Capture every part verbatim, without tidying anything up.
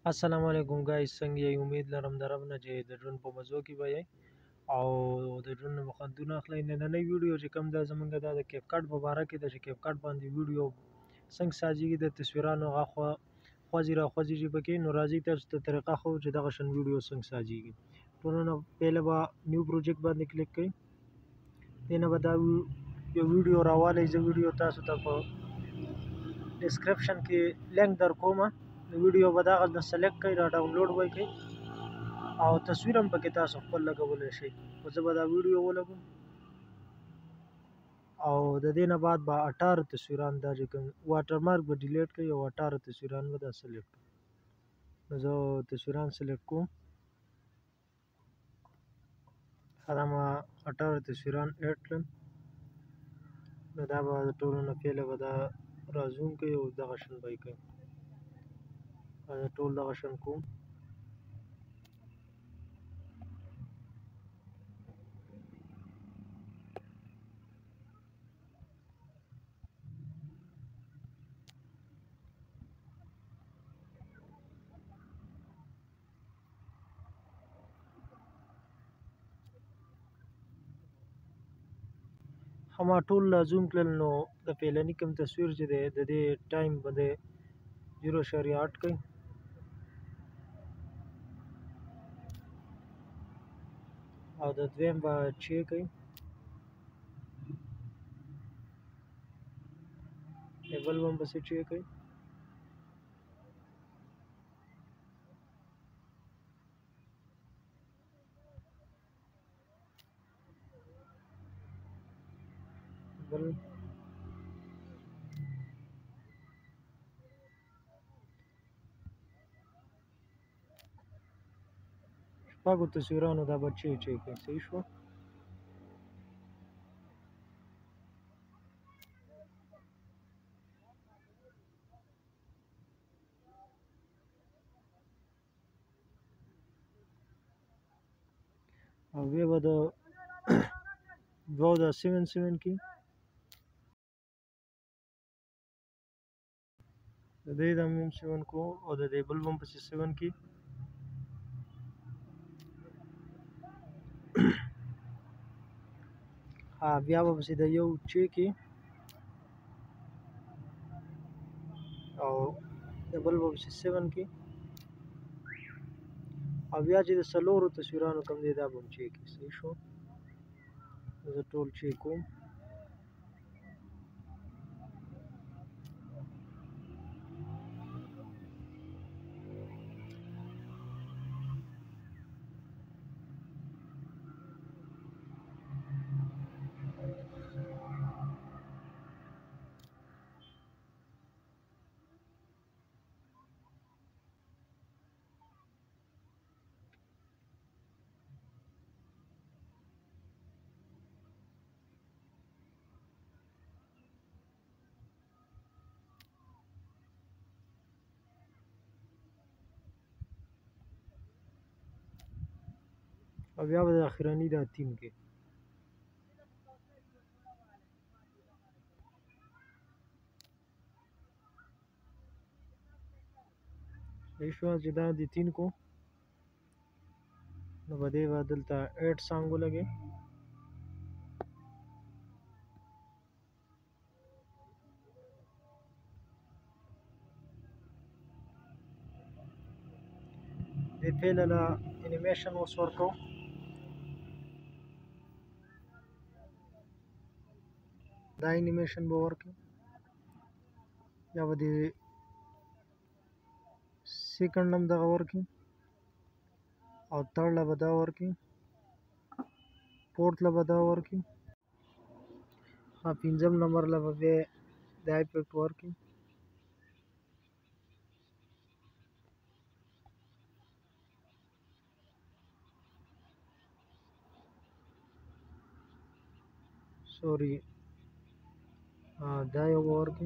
السلام علیکم گایز، څنګه یې؟ امید لرم د رب نه چې د ژوند په مزو کې به یې او د ژوند نه به خوندونه اخلئ. نننۍ ویډیو چې کوم دا زمونږ دا د کیپ کټ په باره کې ده چې کیپ کټ باندې ویډیو څنګه سازیږي، د تصویرانو هغه خوا خوځي را خوځېږي پکې. نو راځئ تاسو ته طریقه ښوو چې دغه شان ویډیو څنګه سازیږي. ټولو نه پهله به نیو پروجیکټ باندې کلیک کړئ. دې نه به دا یو ویډیو راوالی، زه ویډیو تاسو ته په ډسکرپشن کې لینک در کومه. ویډیو به دغه نه سلیکټ کړئ، را ډاونلوډ به یې کړئ او تصویر هم پکې تاسو خپل لګولی شئ. خو زه به دا ویډیو ولګوم او د دې نه بعد به اټاره تصویران دا چې کوم واټر مارک به ډیلیټ کړئ او اټاره تصویران به دا سلیکټ کړئ. نو زه تصویران سلیکټ کوم. دا ما اټاره تصویران ایډ کړل. نو دا به د ټولو نه پهله به دا را زوم کړئ او دغه شان به یې کوئ. زه ټول دغه شان کوم. ما ټول زوم کړل. نو د پیلني کوم تصویر چې دی د دې ټایم به دی زیرو اعشاریه آټ کړئ او د دویم به چې کړئ. د بل هم پسې چې کړئ. بل شپږو تصویرانو دا به چې چې کړئ. صحیح شو. او بیا به د دوو دا سیون سیون کې د دې دا هم سیون کو او د دې بل هم پسې سیون کې ها بیا به پسې د یو چې کې او د بل به پسې سیون کې او بیا چې د څلورو تصویرانو کوم دی دا به هم چې کې. صحیح شو. زه ټول چې کوم. او بیا به د اخرني دا تیم کې صحیح شو. چې دا د تین کو نو به دې به دلته ایډ سانګ ولګئ. دې پهله له انیمیشن اوس ورکوو. دا انیمیشن به ورکړو. یا به دې سیکنډ هم دغه ورکړي او ترډ له به دا ورکړي، فورت له به دا ورکړي، پنځم نمبر له به بیا دا افیکټ ورکړي. سوري دا یو به ورکړي.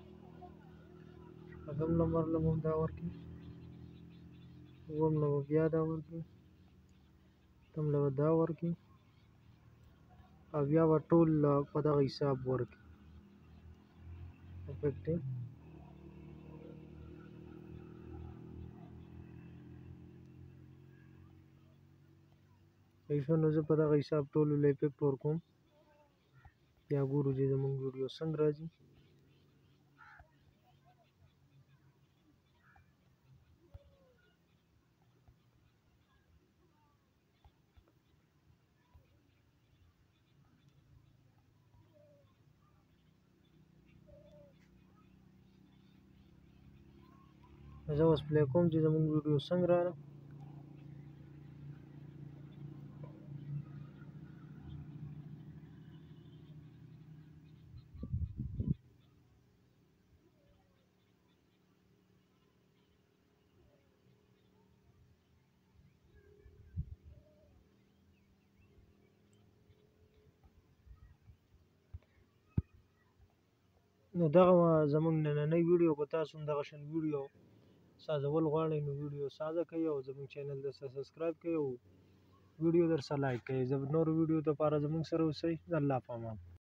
شپږم نمبر له به هم دا ورکړي. اووم له به بیا دا ورکړي. اتم له به دا ورکړي او بیا به ټول په دغه حساب ورکړي. افیکټ صحیح شو. نو زه په دغه حساب ټولو له افیکټ ورکوم، بیا ګورو چې زموږ ویډیو څنګه راځي. زه اوس پلی کوم چې زموږ ویډیو څنګه راغله. نو دغه زموږ نننۍ ویډیو که تاسو هم دغه شان ویډیو سازول غواړئ نو ویډیو سازه کړئ او زموږ چینل درسره سبسکرایب کړئ او ویډیو درسره لایک کړئ. نورو ویډیو لپاره زموږ سره اوسئ. د الله په امان.